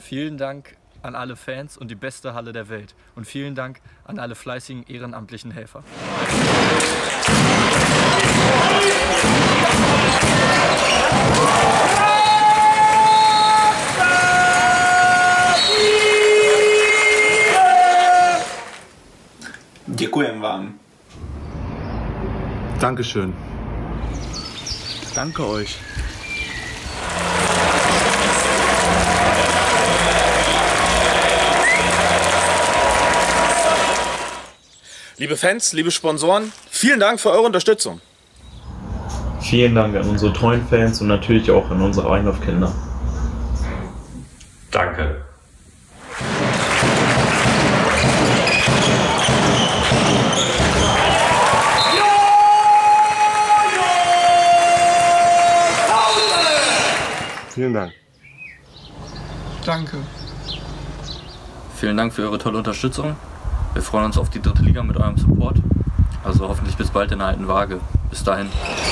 Vielen Dank an alle Fans und die beste Halle der Welt. Und vielen Dank an alle fleißigen ehrenamtlichen Helfer. Děkujem vám. Dankeschön. Danke euch. Liebe Fans, liebe Sponsoren, vielen Dank für eure Unterstützung. Vielen Dank an unsere treuen Fans und natürlich auch an unsere Einlaufkinder. Danke. Vielen Dank. Danke. Vielen Dank für eure tolle Unterstützung. Wir freuen uns auf die 3. Liga mit eurem Support. Also hoffentlich bis bald in der alten Waage. Bis dahin.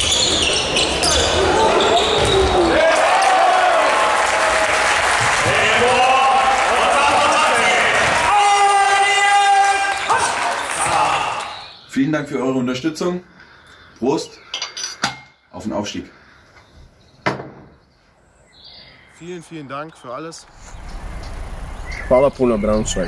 Vielen Dank für eure Unterstützung. Prost auf den Aufstieg. Vielen Dank für alles. Hvala puno, Braunschweig.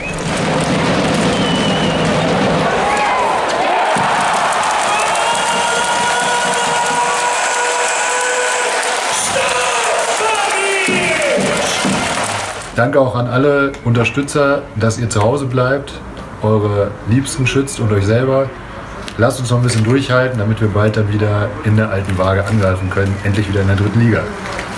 Danke auch an alle Unterstützer, dass ihr zu Hause bleibt, eure Liebsten schützt und euch selber. Lasst uns noch ein bisschen durchhalten, damit wir bald dann wieder in der alten Waage angreifen können, endlich wieder in der 3. Liga.